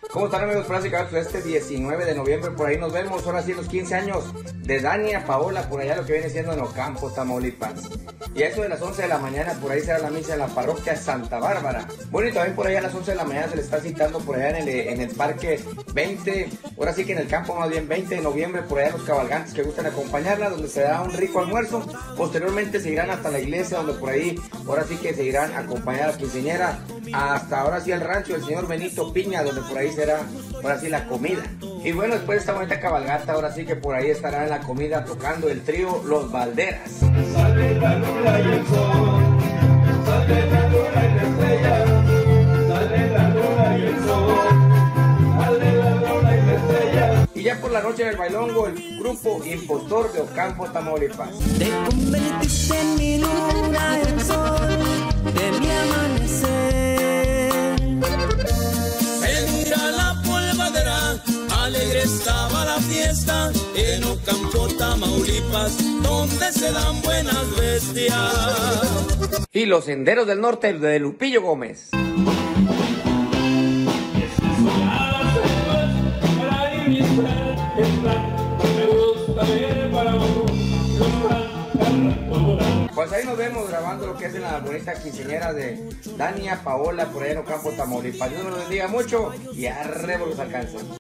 ¿Cómo están, amigos? Plásticos, este 19 de noviembre por ahí nos vemos, ahora sí los 15 años de Dania Paola, por allá lo que viene siendo en Ocampo, Tamaulipas. Y a eso de las 11 de la mañana por ahí será la misa en la parroquia Santa Bárbara. Bueno, y también por allá a las 11 de la mañana se le está citando por allá en el parque 20, ahora sí que en el campo más bien 20 de noviembre, por allá los cabalgantes que gustan acompañarla, donde se da un rico almuerzo. Posteriormente se irán hasta la iglesia, donde por ahí, ahora sí que se irán a acompañar a la quinceañera, hasta ahora sí el rancho del señor Benito Piña, donde por ahí será ahora sí la comida. Y bueno, después de esta bonita cabalgata, ahora sí que por ahí estará en la comida tocando el trío Los Valderas. Sale la luna y el sol, sale la luna y la estrella, sale la luna y el sol, sale la luna y la estrella. Y ya por la noche en el bailongo, el grupo Impostor de Ocampo, Tamaulipas. Te convertiste en mi luna, el sol de mi amanecer. Se mira la polvadera, alegre estaba la fiesta en Ocampo, Tamaulipas, donde se dan buenas bestias. Y los senderos del norte de Lupillo Gómez. Pues ahí nos vemos grabando lo que es en la bonita quinceañera de Dania Paola por allá en Ocampo, Tamaulipas. Dios nos los bendiga mucho y arrebo los alcanza.